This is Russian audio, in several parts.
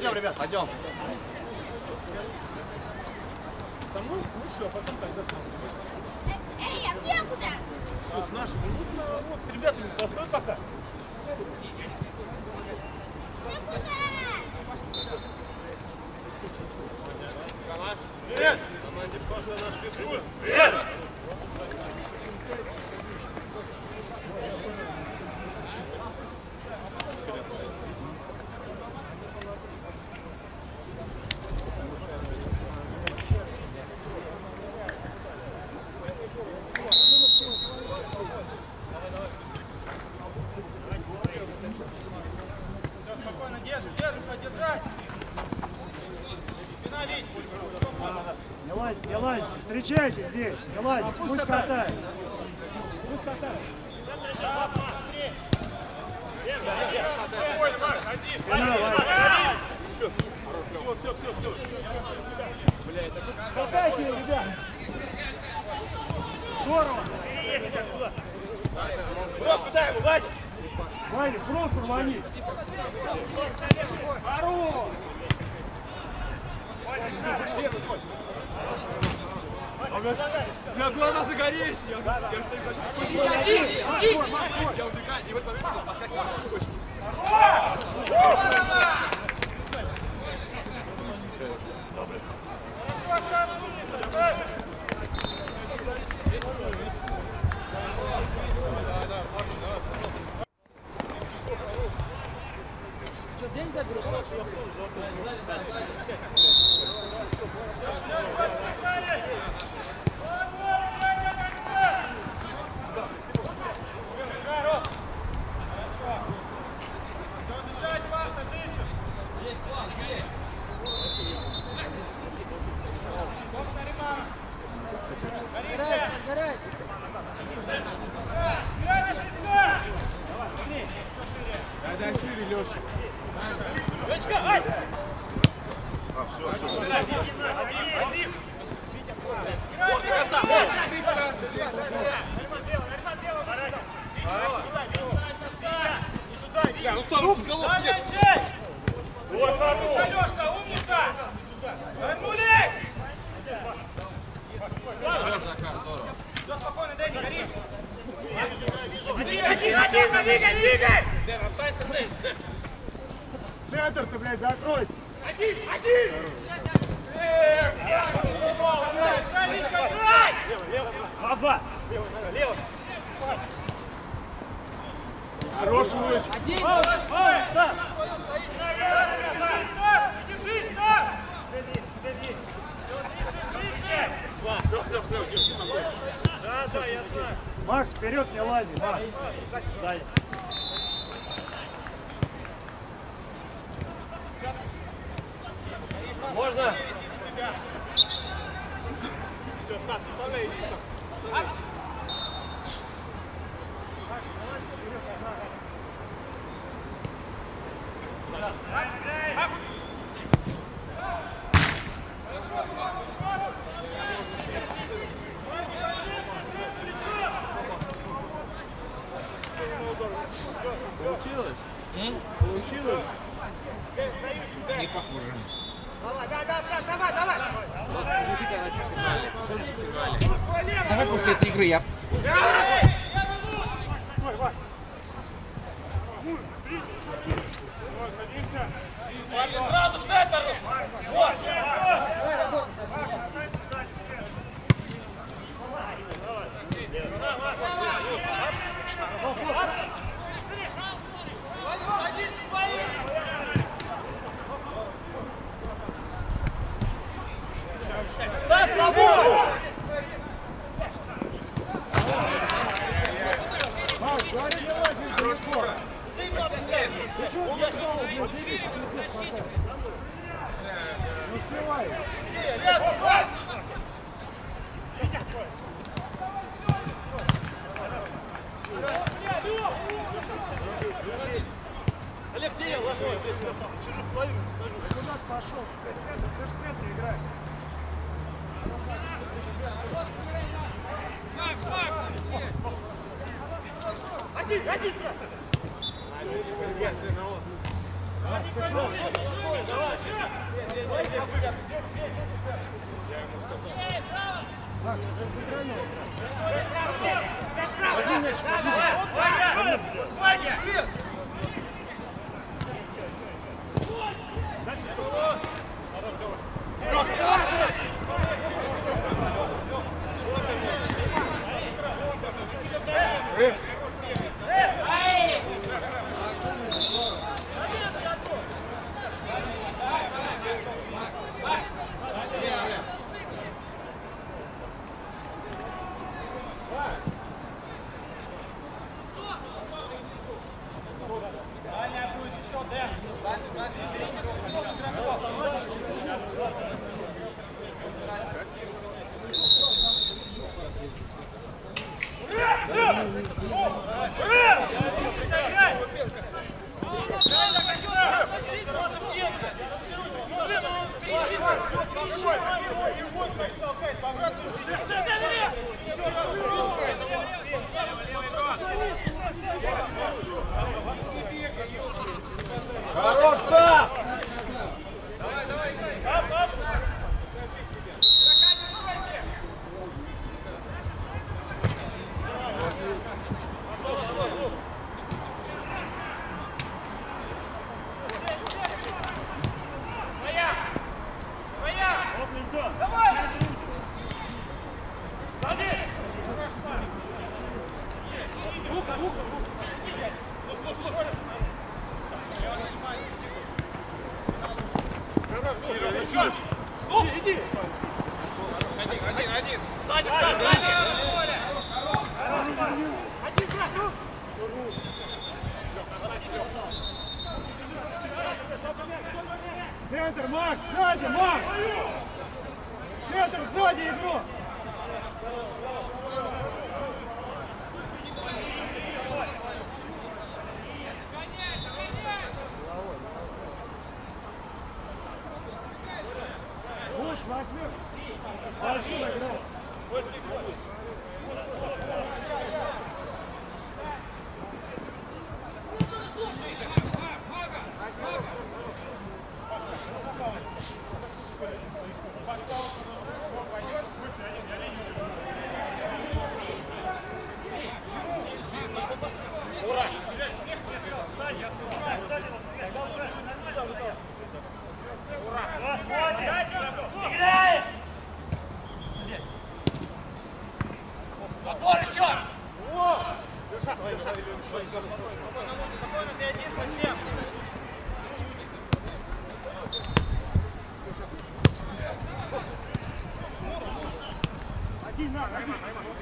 Пойдем, ребят, пойдем. Со мной лучше, а потом тогда с нами. Эй, а мне куда? Все, с нашими. Ну, вот, с ребятами постой пока. Привет! Команде прошлой наш физкульт. Привет! Спокойно держи, поддержать. Спина видите. Не лазь, не лазь, встречайте здесь, не лазь, пусть катает. Пусть катает. Да, посмотри. Спокойно, Марк, один. Все. Катайте, ребят. Здорово. Просто дай его, Вадик. Ваня, просто рвани. Хорош. У меня глаза загорелись, я что их даже не хочу. Я убегаю, и в этот момент он поскакивает. День заберешь? Дай шире, Леша. Алёшка, умница! Вернулись! Все спокойно, Дэнни, гори! Один, двигай! Дэн, останься, Дэн. Центр ты, блядь, закрой. Один! Оба. Лево! Хороший луч. Один. Да. Держись, да! Да, я знаю. Макс, вперед не лази. Макс. Дай. Можно? Все, Стас, вставляй, иди. Получилось? Получилось? Не похоже. Давай! Вот мужики-то на финале. Что ты в финале? Давай после этой игры я... Парни, сразу в центр! Вот! Дай с тобой! Макс, говори, не лази из-за спора. Ты что, я шел, блядь, не успевай. Олег, где я ложу? Через половину скажу. Куда ты пошел? Ты в центре играешь. Давай! Иди! Один! Сзади! Один, Центр, Макс, сзади, Макс! Центр, сзади игрок! Пуш, возьми! Пошли, игрок! Отбор еще! Ты один совсем! Один, на, один!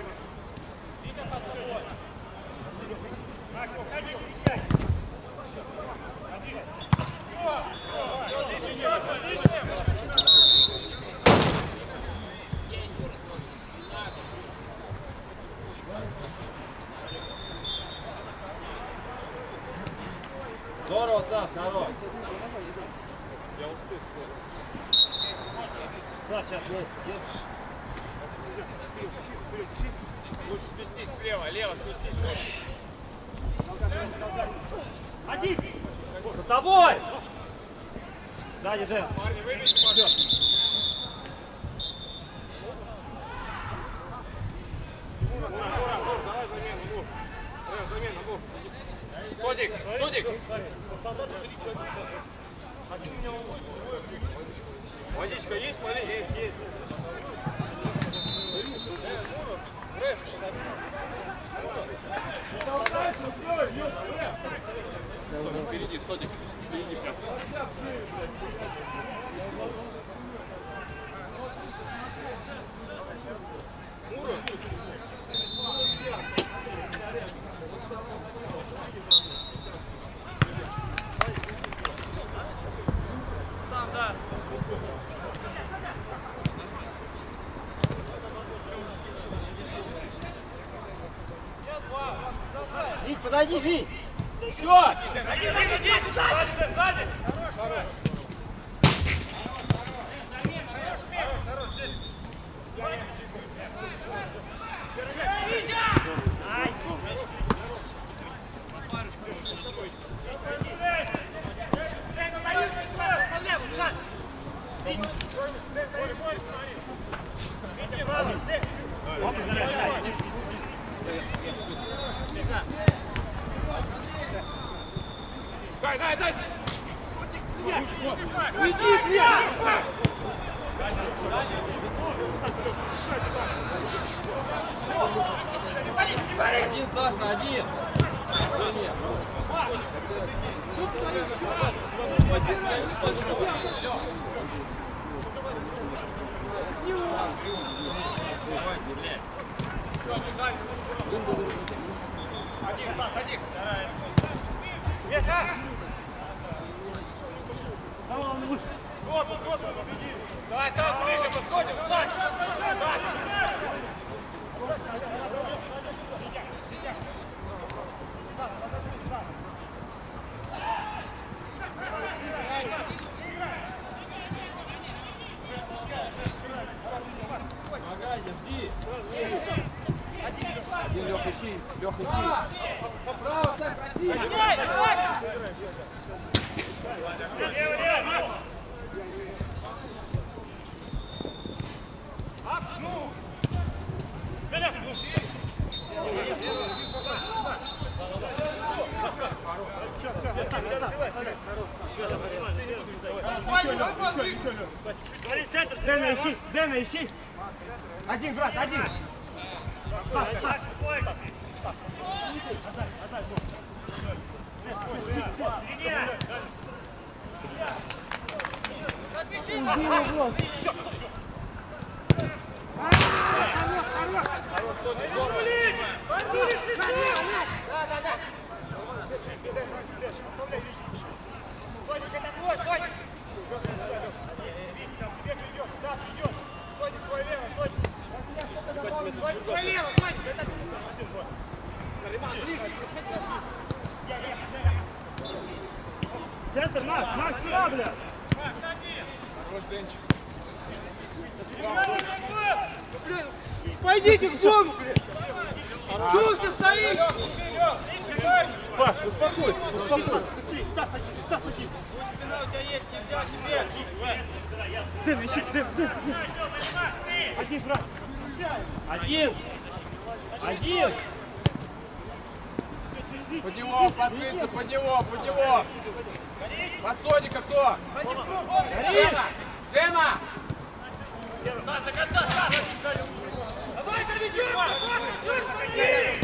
Здорово, Стас, народ. Я успел. Да, сейчас, Лучше спустись слева, лево спустись. один! За тобой! Сзади, Дэн. Парни, выбейте, пожалуйста. Давай замену, Мур. Замена, Мур. Содик! Водичка есть, смотри? Есть. Впереди, Содик. Впереди прям. Там, да. Вить, подойди, Вить! Еще! Один! Сзади! Дай! Уйди, блядь! Один, Саша, один. Один. Давай, ближе подходим, Влад! Один, Леха, ищи! Право, Сань, проси. Дэна, ищи! Один, брат, один! Центр, Макс, сюда, бля! Хорош, Денчик. Пойдите в зону, блядь! Чего вы все стоите? Паш, успокойся, успокойся. Быстрее, Стас один. Спина у тебя есть, нельзя тебе. Дым, ищи, дым. Один, брат. Один. Под него, под принцип, под него. Под Соника кто? Лена! Давай заведем! Чего стоишь?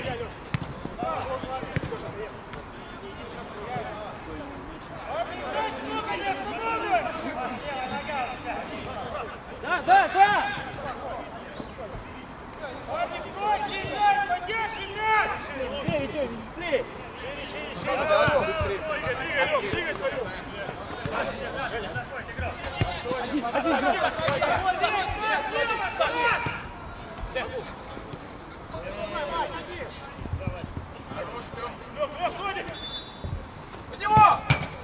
Да! Под него!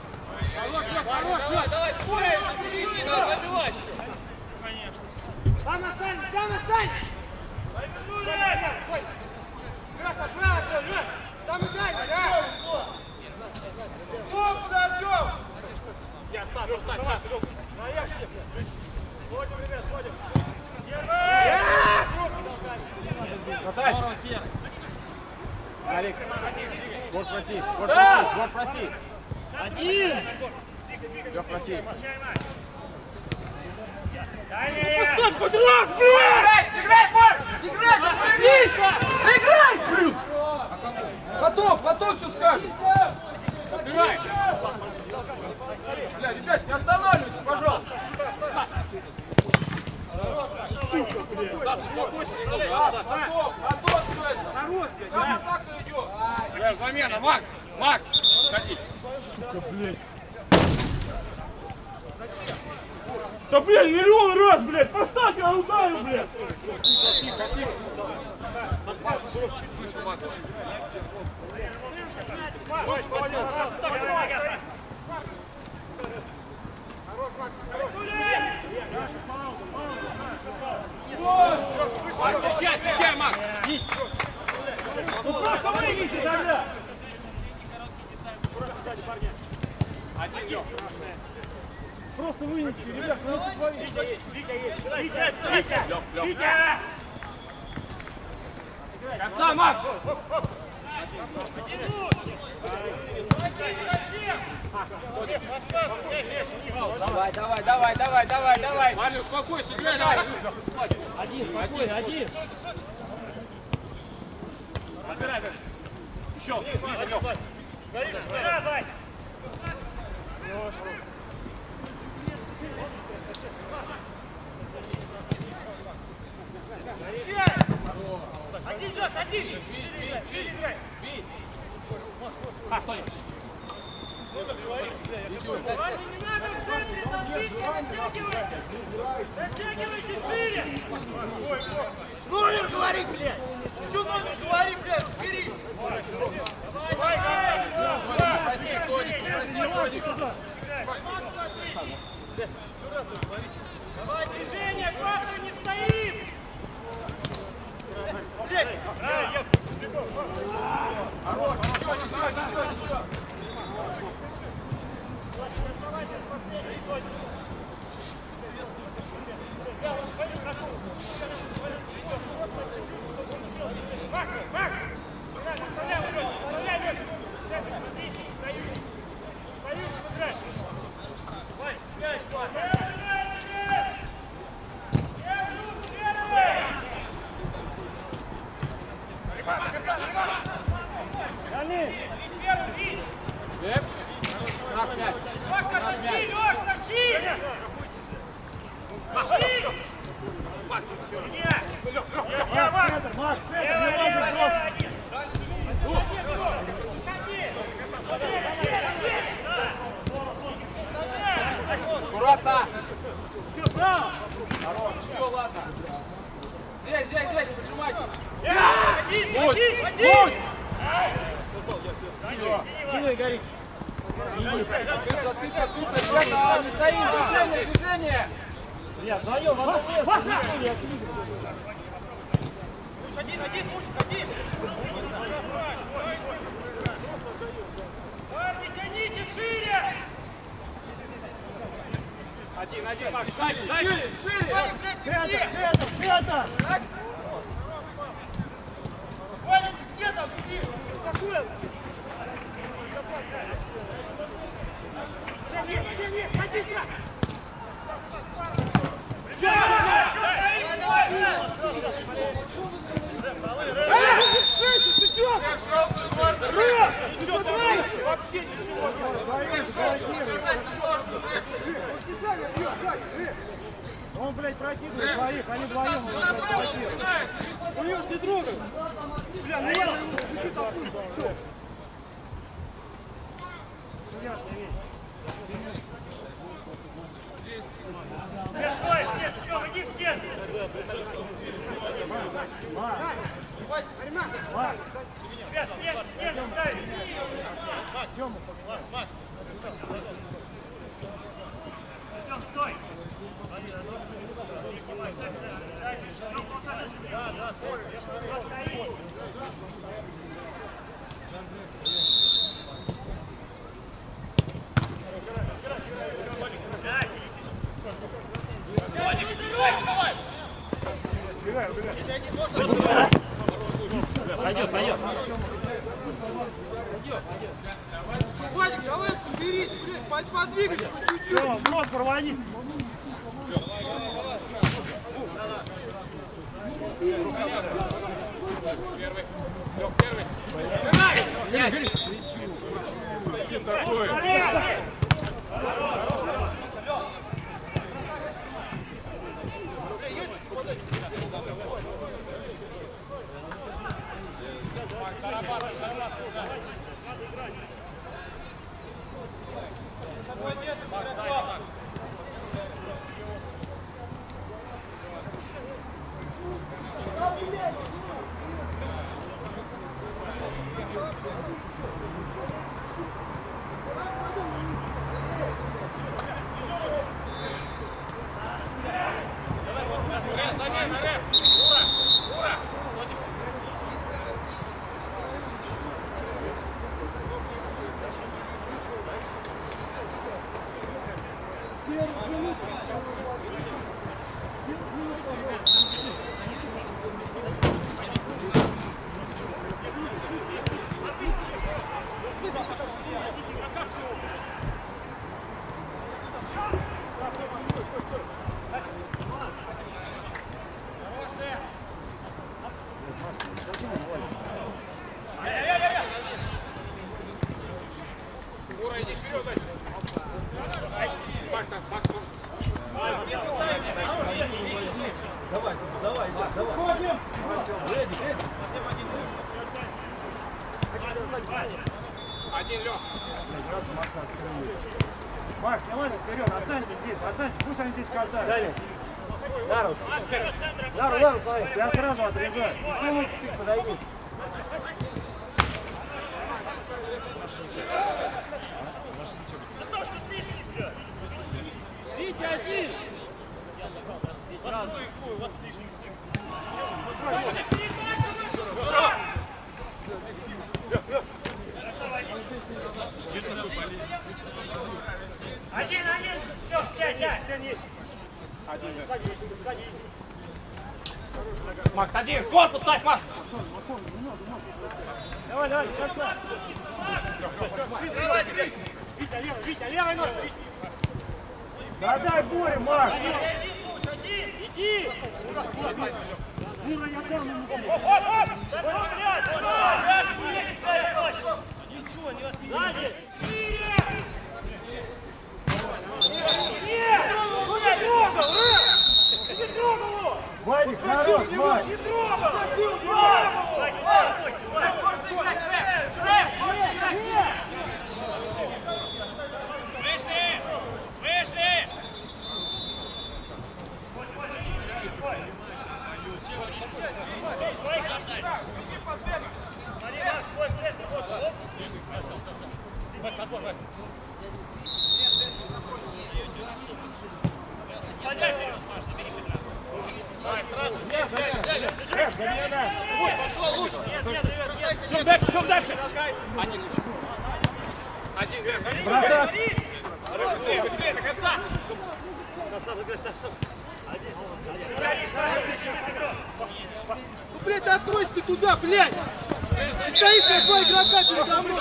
Давай, не надо забивать. Там остань! Краша, право, там и дай, да? Стоп, куда Артем? Я ставлю, Стас. Сходим, ребят, сходим. Гарик, гол проси, гол проси. Один. Лёх, проси. Поставь хоть раз, блядь! Играй, Борь! Играй, блин! Потом все скажешь. Убирай! Бля, ребят, не останавливайся, пожалуйста. Потом все это. Хорош, блядь! Там атака идет. Бля, замена, Макс! Ходи. Сука, блядь! Да, блядь, миллион раз, блядь! Поставь, я ударю, блядь! Макс, встречай, Макс! Ну просто выйдите тогда! Просто выйдите, ребят, ну это творите. Витя! Конца, Макс! Давай. Ваня, успокойся, играй, давай! Один, спокойно, один. Еще, ближе, Лёх! Давай! Один, Лёш, один! Соня. Парни, не надо в центре толпиться, растягивайте! Растягивайте шире! Номер говори, блядь! Что номер говори, блядь? Бери! Давай! Давай, движение, аккуратно, не стоим! Блядь! Хорош, ничего. Аккуратно! Все, право! Хорош, ничего, ладно. Здесь, поджимайте. Один! Силой гори. Открыться, ребята, не стоим, движение! Я вдвоем, Паша! Один, Мучик, один! Парни, тяните шире! Один, Макс, дальше! Шире! Центр! Ваня, где там? Иди! Какую? Нет, ходи сюда! Он, блядь, прокидывает двоих, они вдвоем прокидывают. У него ж не трогай! Бля, наверное, ему чуть-чуть опустим. Чё? Ясно, есть. Иди в стену! Стой! Пойдет. Вадик, давай соберись, блядь, подвигайся чуть-чуть. Все, брос порвани. Первый. Макс, не лазь вперед, останься здесь, пусть они здесь катают. Дару, смотри. Я сразу отрезаю. Ну, вот чуть-чуть подойди. Витя, один! Один, все, пять. Макс, один! Корпус ставь, Макс! Давай, сейчас. Витя, левой ногой! Да дай Боря, Макс! Иди! Мира, я дам ему. Ничего, не сзади! Вадик, хорош, Вадик! Не трогал! Вышли! Один лучше. Один вверх. Бросать. Быстрее, быстрее, до конца. Ну, блядь, да откройся ты туда, блядь! Стоит, блядь, два игрока передо мной!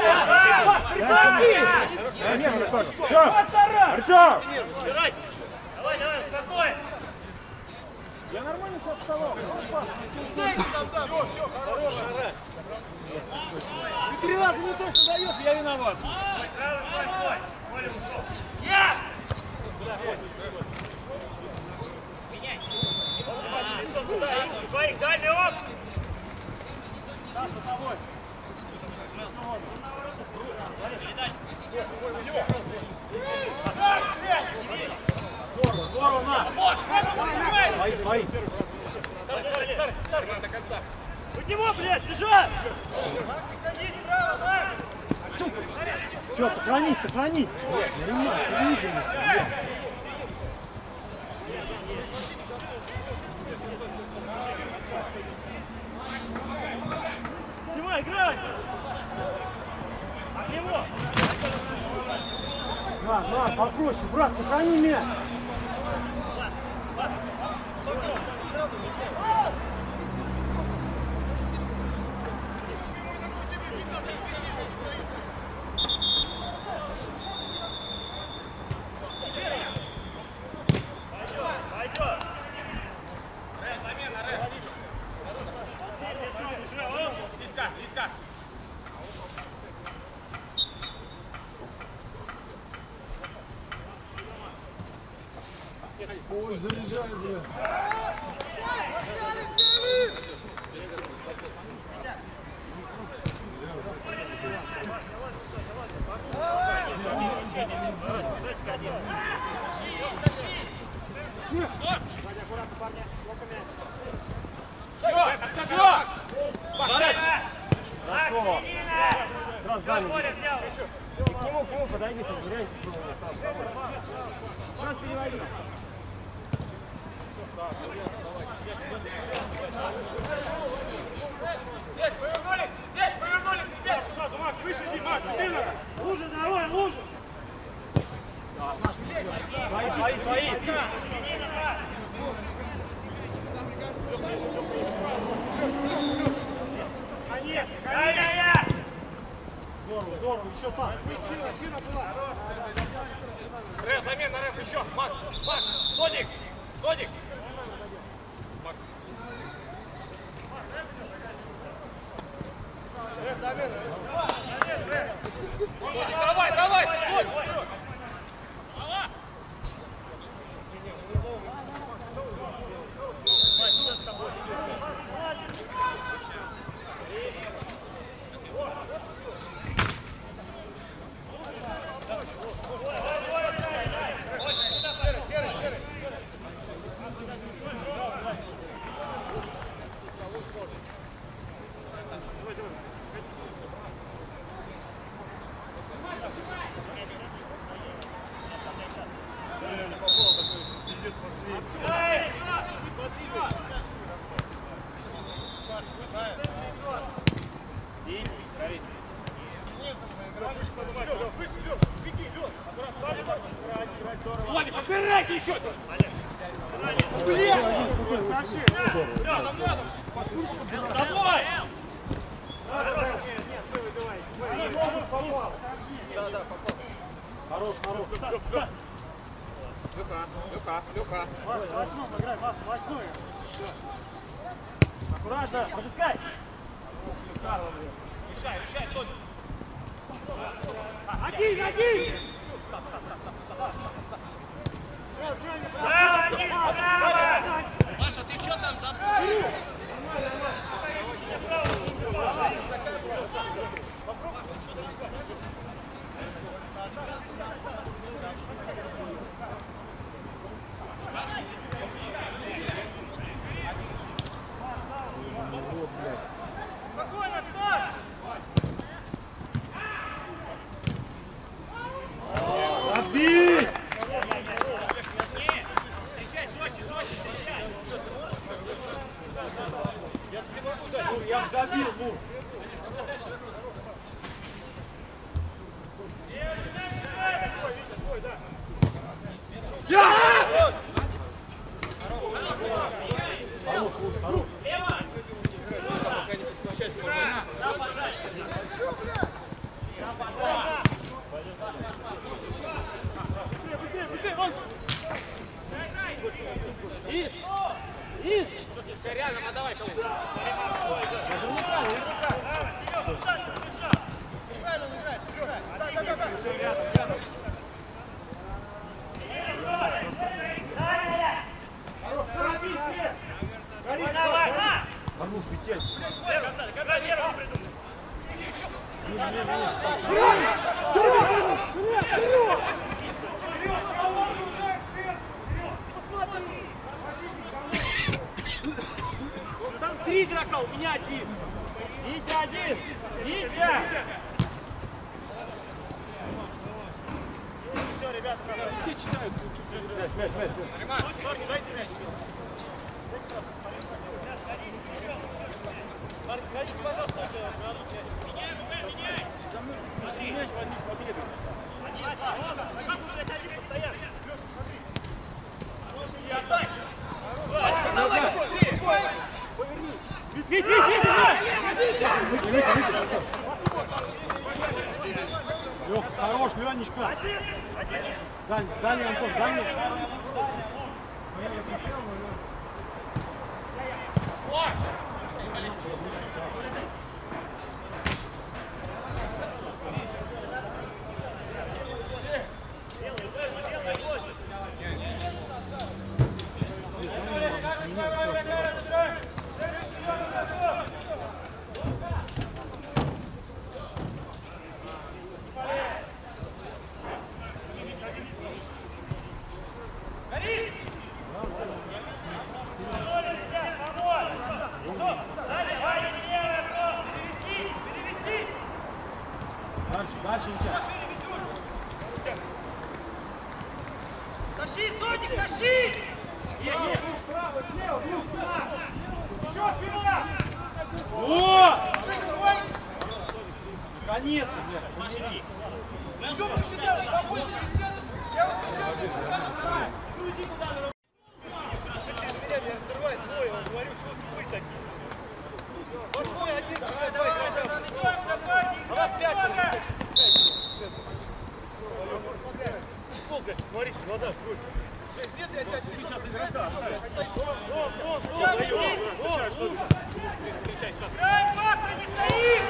Все, Артем! Давай, давай, успокойся. Я нормально все вставал. Дайте нам, да! Ты 3 раза не точно даешь, я виноват. Своих далек! Здорово, на! Свои. Под него, блядь, лежать! Все, сохранить. Снимай, играй! От него! На, попроще, брат, сохрани мяч. Ой, заряжай, бля. Все! Хорошо! Раз, дальше. К нему подойди, подбирайся. Раз, переводи. Здесь повернулись, ребят! Макс, выше, Макс, лужа, давай, лужа! Свои. Здорово, еще так. Рэф, замена, Рэф, еще! Макс! Соник! Макс! Давай! Соник! Владик, разбирайте еще! Давай! Хорош. Люка. Макс, восьмой играй, Макс, восьмой. Аккуратно, пропускай. Решай, Соник. Один! Маша, ты что там забыл? Спокойно, Стас! Забей! Все рядом, отдавай кого-то. Правильно он играет, играет. Да. Арнуш, ведь Там 3 игрока, у меня 1. Витя 1. Витя! Все, ребята, все читают. Мяч. Дайте мяч. Марк, сходите, пожалуйста, меняй. Смотри, мяч возьми, побегай. Постоянно. Давай, быстрее! Вить! Лёх, хорош, Ленечка. Дальний, Антон, дальний. Дальше, Витя. Тащи, Соник, тащи! Справа, слева, вниз, сюда. Еще сюда! О! Наконец-то, блядь. Что посчитал? Побольше резидентов! Я вот кричал, грузи куда надо! Через меня меня разрывает двое, он говорю, что вы такие? Вот двое, один, давай, а вас 5. Сколько, смотрите, глаза вкруть. Нет, я тебя сейчас игрока оставил. Играем, Маха, не стоит!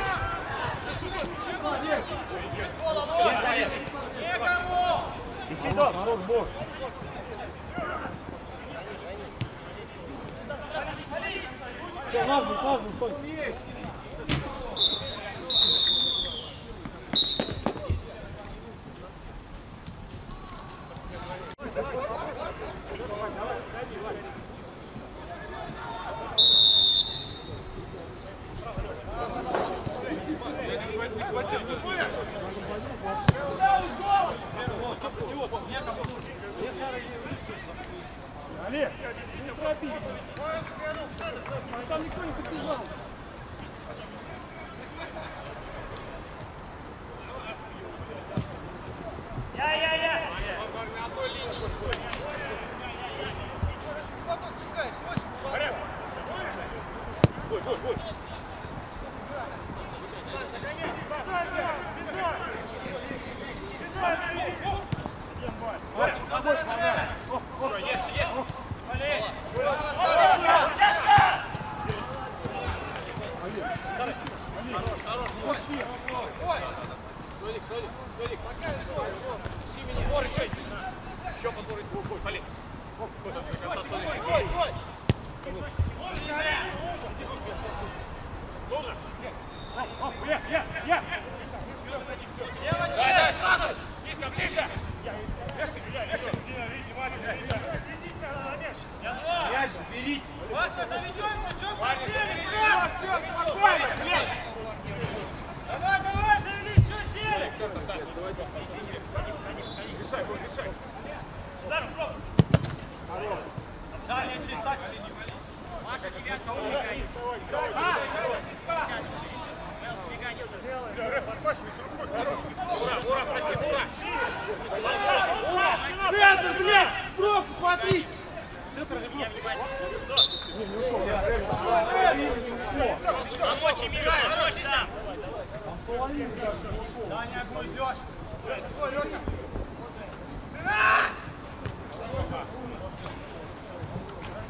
Некому! Ищи дом. Хорош, бог. Все, важно, стой. Олег, не торопись. Там никто не подбежал. Я. Бой. Мяч заберите. Маша, заведем, что посели? Давай, завели, что сели? Решай. Удар, пробуй. Дальняя часть, так, не вали. Маша, девятка, умный. Ура, проси, ура! Центр, блядь! Пробку смотрите! Половина не ушло. Рабочий мигает, рабочий там! Там половина даже не ушло. Даня, будет Леша. Леша.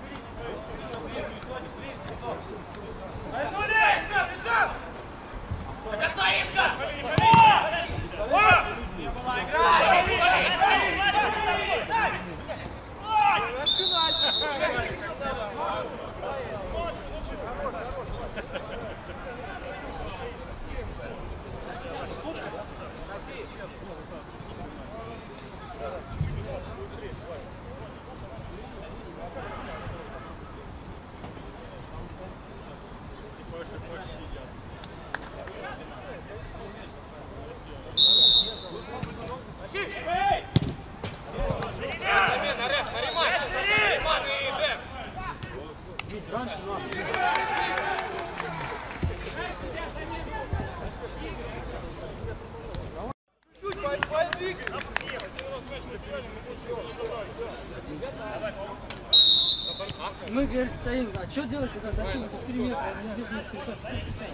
Мы, говорит, стоим. А что делать, когда зашли 4 метра? У меня вес 735.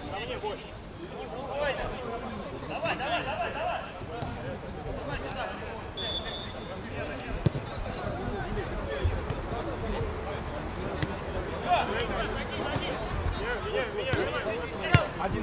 Давай, давай, давай, давай. Один.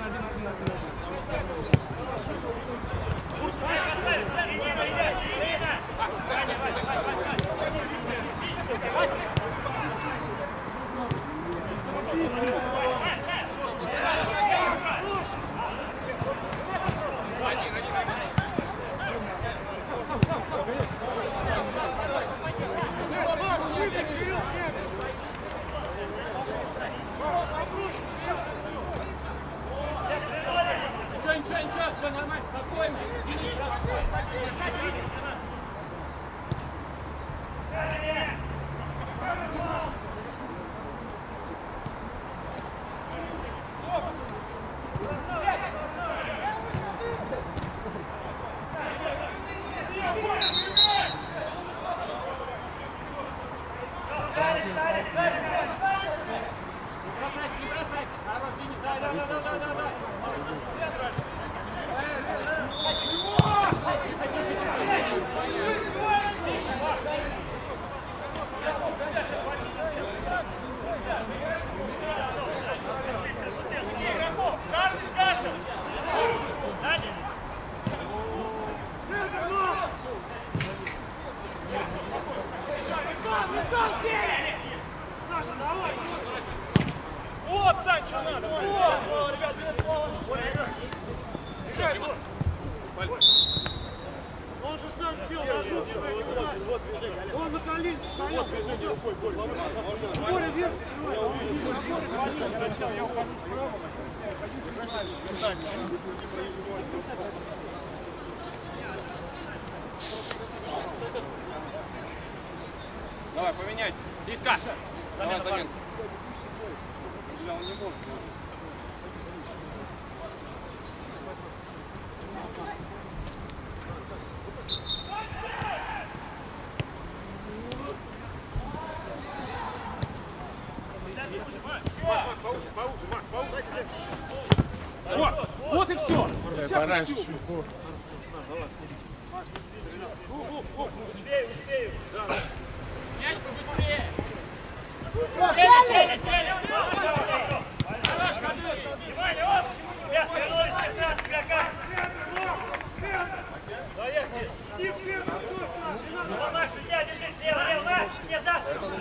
Ничего, все нормально, спокойно. Не бросайся. Хорош, Денис, да. Вот, Сань, что надо! Вот! Ребят, он же сам сел на жопу, он на коленке стоял. Боря вверх, Давай, поменяйся. Иска. Давай, замен. Он не может. Вот и все! Пораньше. Успею! Мяч побыстрее! Сели! Хорош, Кадыр! Внимание, оп! Ребят, вернулись, 15 игрока! Маш, судья, держи! Лево, Маш! Нет, да!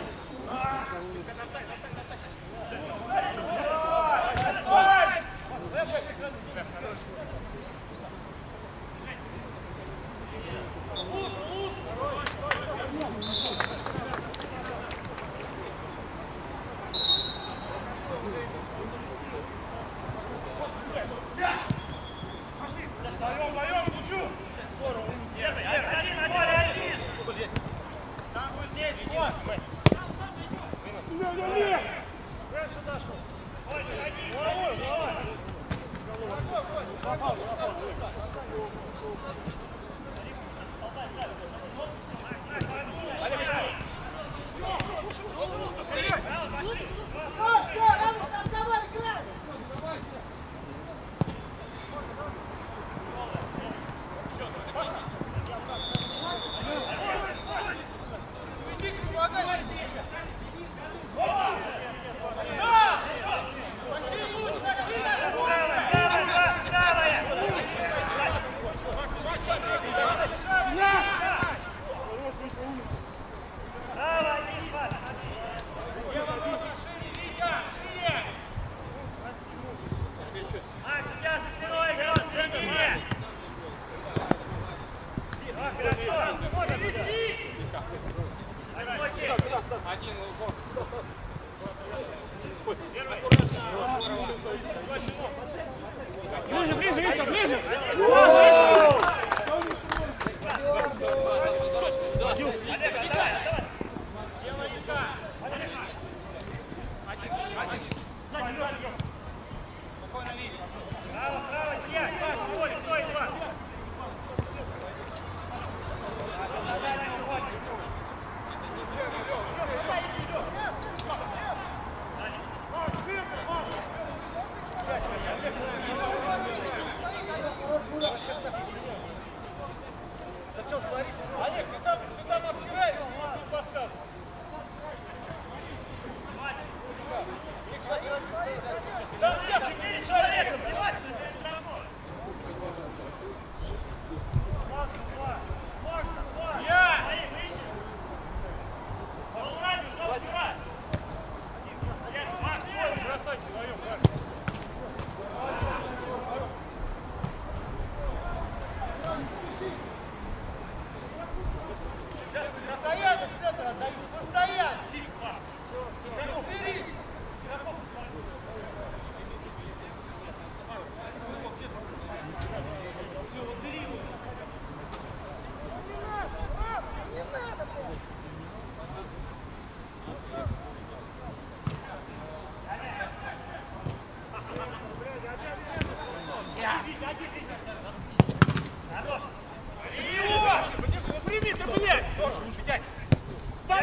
Ближе!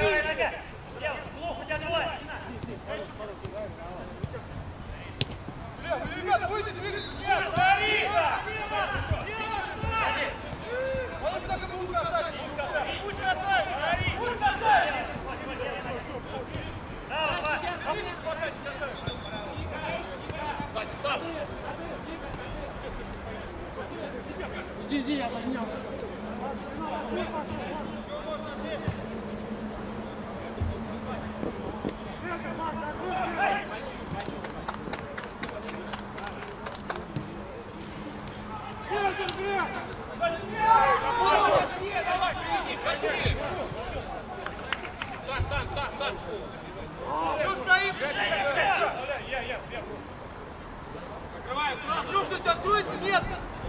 Давай, нога! Лев, плохо у тебя давай! Ребята, выйдите, двигайтесь! Говори! Он так и будет бросать! Пусть готовь! Говори! Пусть готовь! Давай, Иди, я поднял. Чего стоим? Закрываем сразу! Люк, откройся, нет!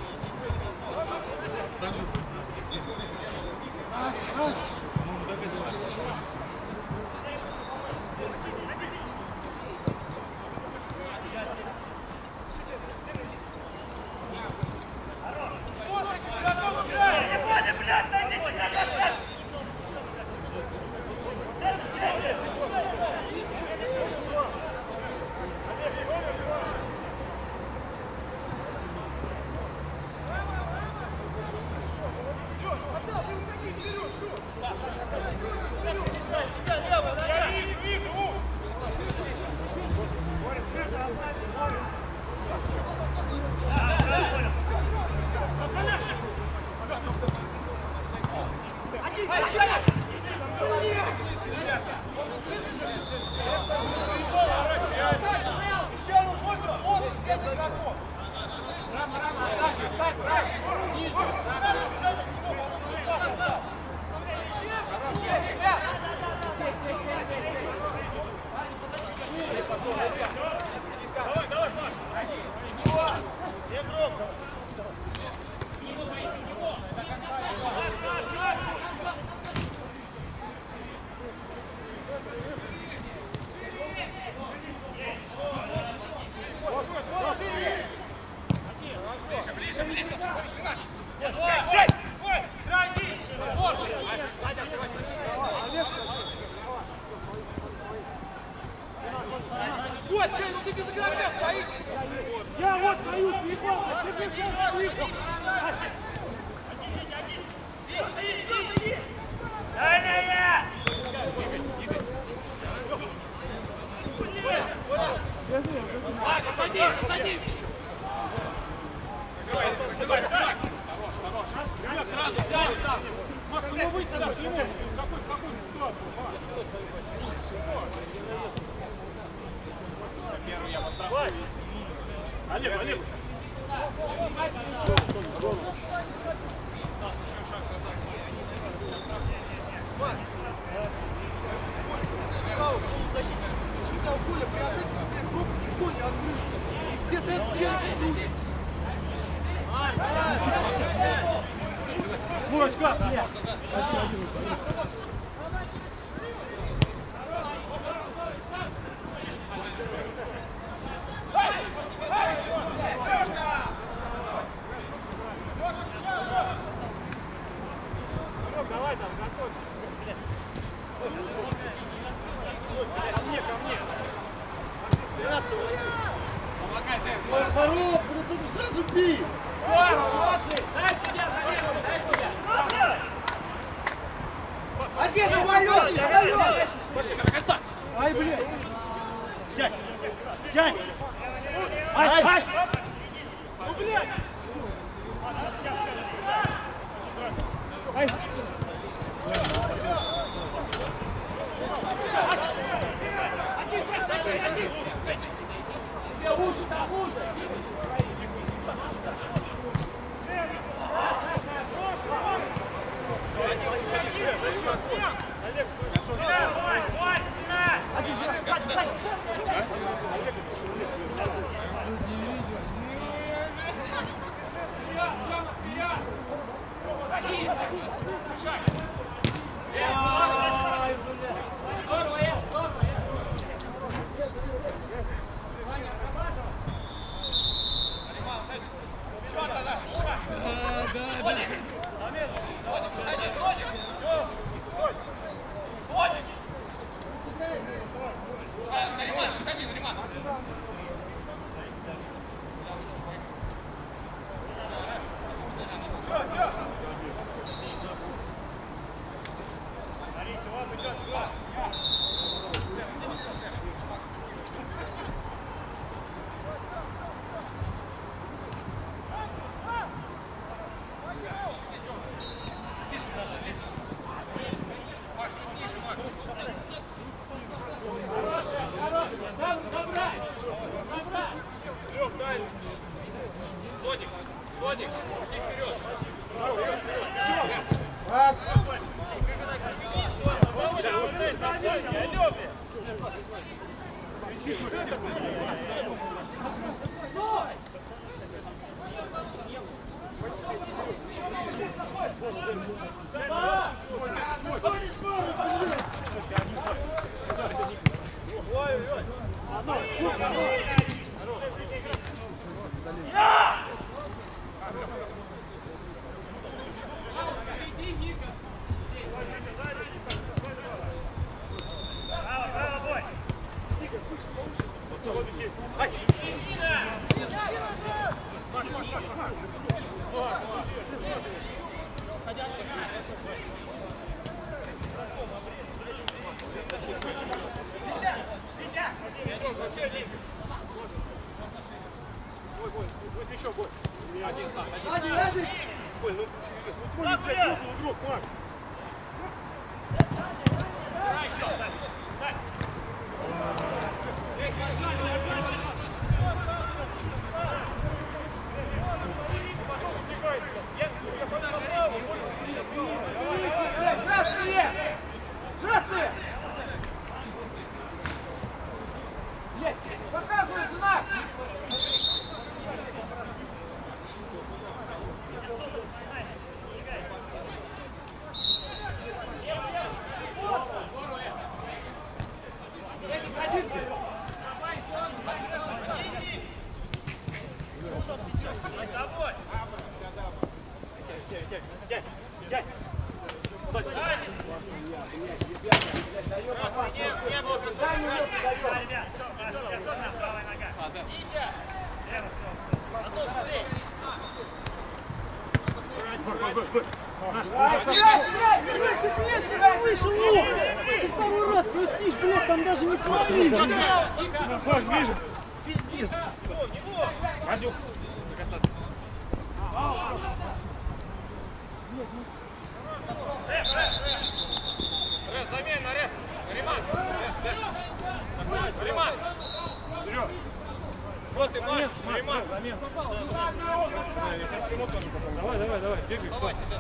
Так же. По-моему, догадывается. Вот, ты без игрока стоишь! Я вот стою, съебал! Дальняя! Ладно, садись, садись! Сразу взяли там! Макс, ну выйти даже не может! Какой ситуация? Олег, Олег! Взял Коля, при атаке, группу никто не открылся. Естественно, это сделать трудно. Мурочка! Нет! Давай там, готовь. Ко мне, ко мне. Помогай, Дэн. Хорош, ты сразу бей. Молодцы! Дай себя, Данила, дай себя! Отец, самолет, самолет! Пошли, до конца! Ай, блядь! Дядь! Дядь! Ай, ай! Ну, блядь! Ай! Один! Тебе лучше, там лучше! Олег, Второй раз простишь, блядь, там даже не половина. Флаг ближе. Пиздец. Адюк. Замена, Реф! Риман! Риман! Вперед. Вот ты, Маш! Риман! Давай, бегай. Давай сюда!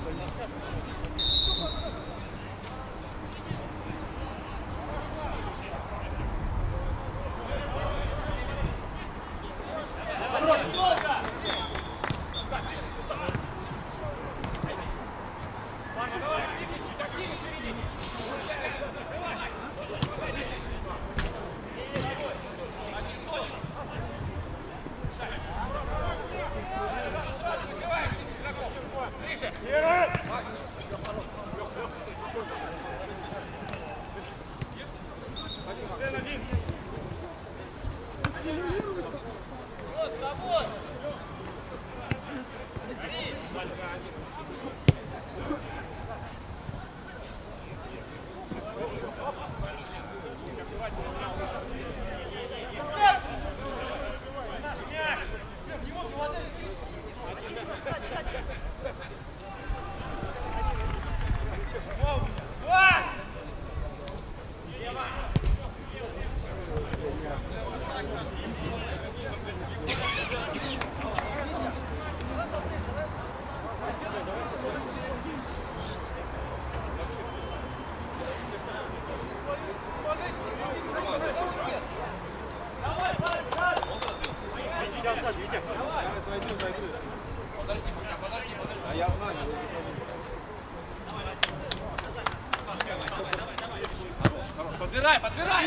Подбирай, подбирай!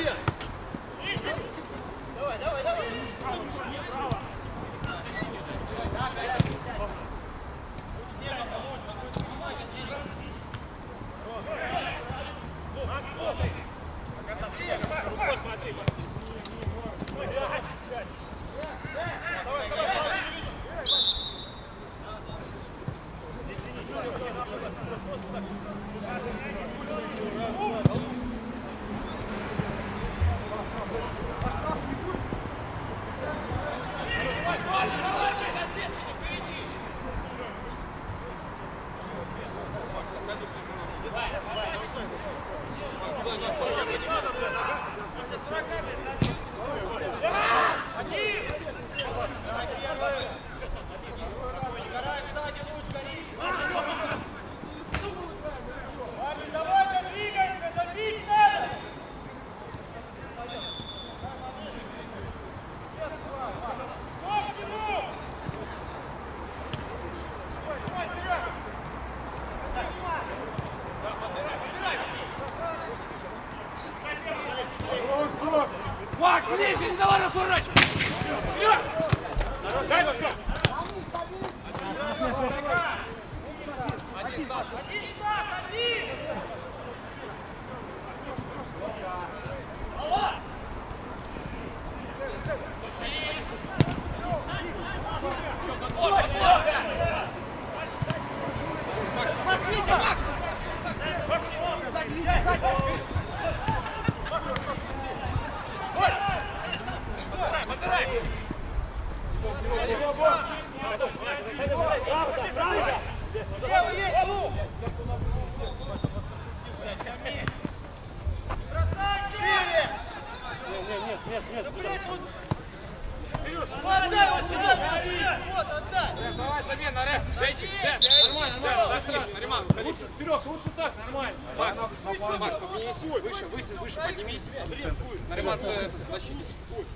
Рукой смотри. Макс, ближе, не давай разворачивать! Вперед! Дальше! Давай замена, Рэп! Нормально, нормально! Нариман, уходи! Серег, лучше так, нормально. Макс, поднимись, выше, поднимись. Нариман, защитник.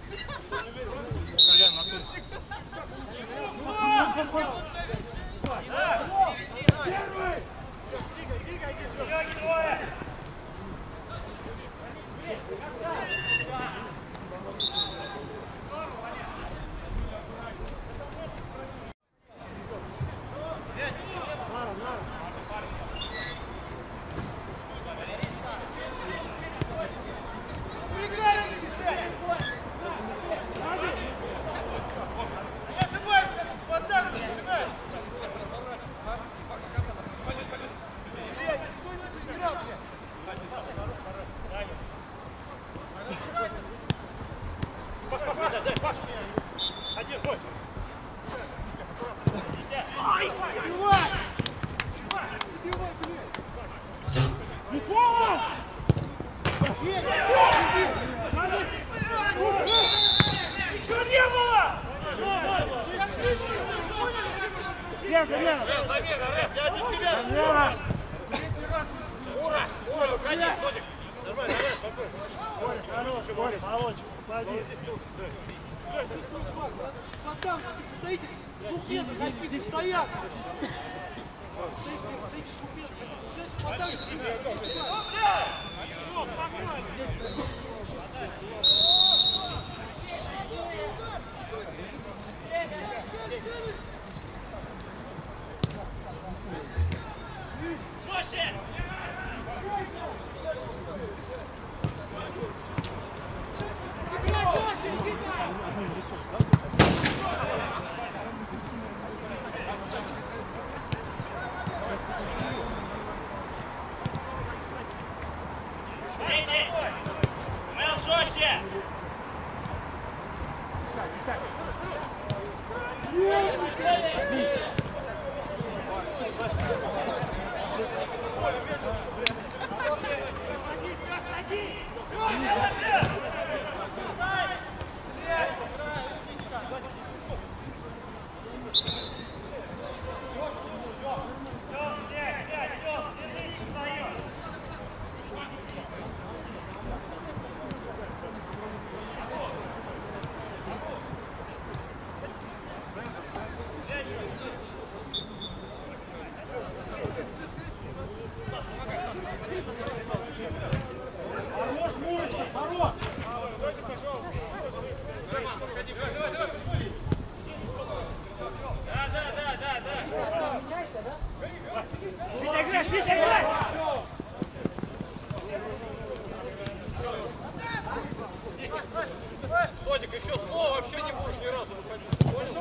Содик, еще слово вообще не будешь ни разу выходить.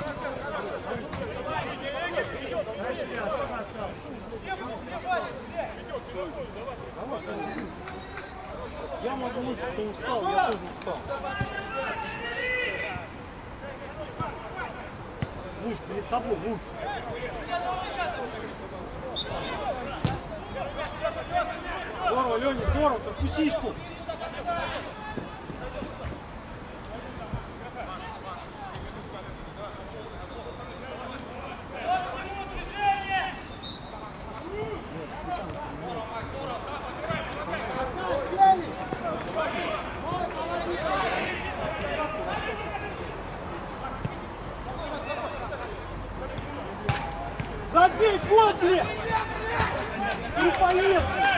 Я могу выйти, кто устал, я тоже устал. Будешь перед собой, будешь. Здорово, Леня, здорово, торкусичку. Забей, Котли! Ты поехал!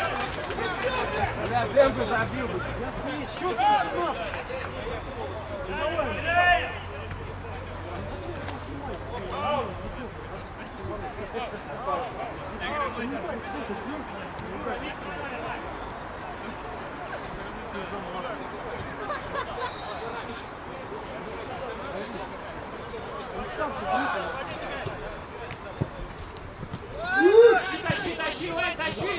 Бля, Демку забил бы. Чё ты сказал? Тащи, тащи, Вань, тащи!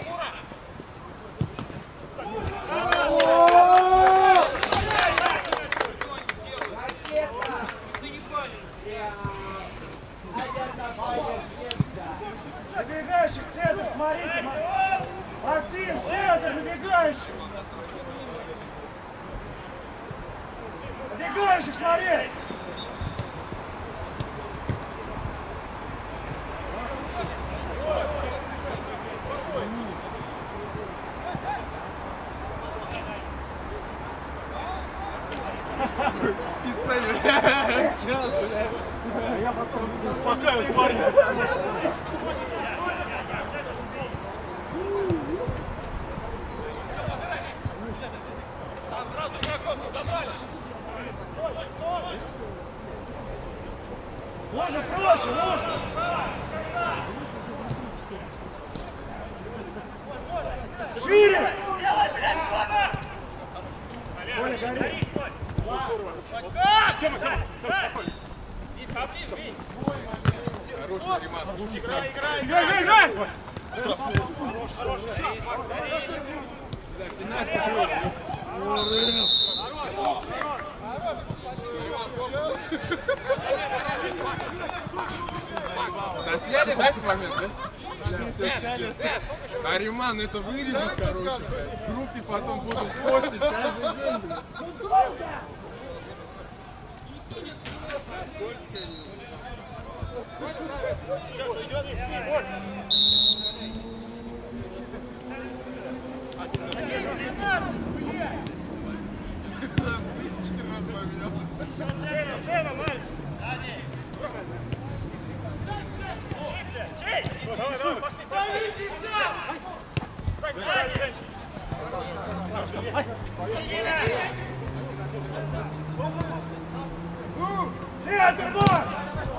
Набегающих центр, смотрите! Максим, центр, набегающих! Набегающих, смотри! Писали. Я потом успокаиваю парня. Можно проще, можно! Шире! Коля, гори! Тёма, спокойно. Хороший ремонт. Играй, играй! Засняли, да, этот момент, да? А Риман это вырежет, короче, блядь. В группе потом будут постить каждый день, блядь. Центр, марш!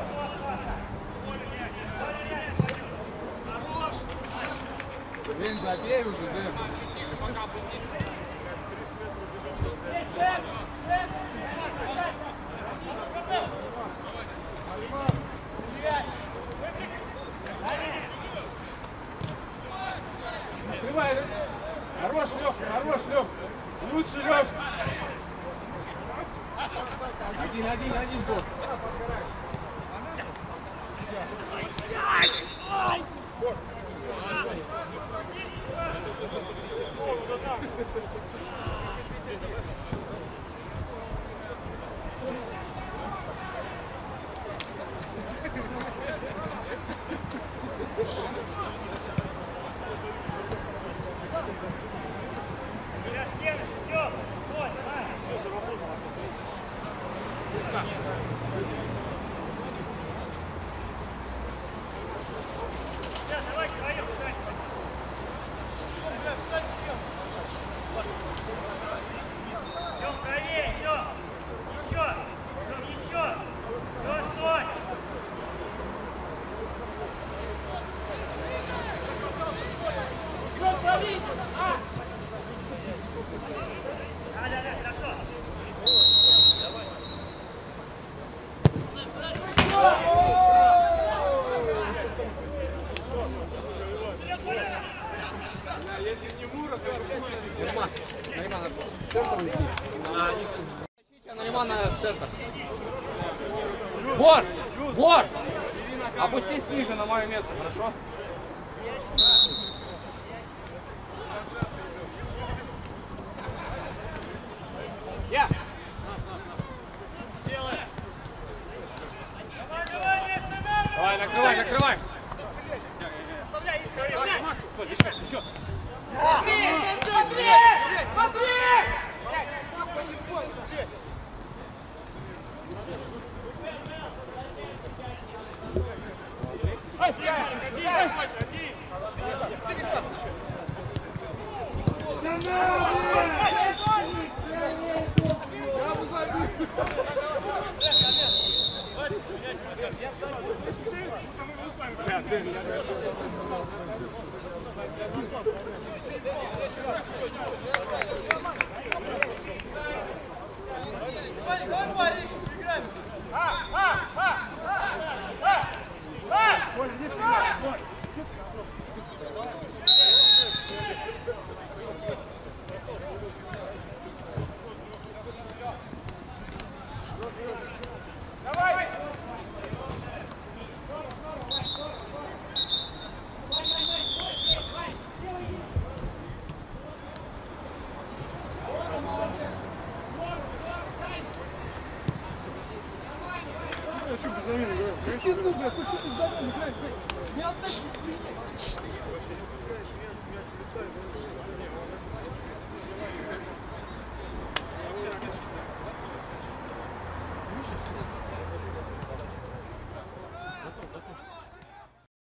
Дэн, забей уже, Дэн. Открывай, да? Хорош, Лёха, хорош, Лёха. Лучше, Лёха. Один, гол. Бор! Бор! Опустись ниже на мое место, хорошо? замену, да. Пизду, блядь, хоть что-то замену, блядь. Не отдать, блядь.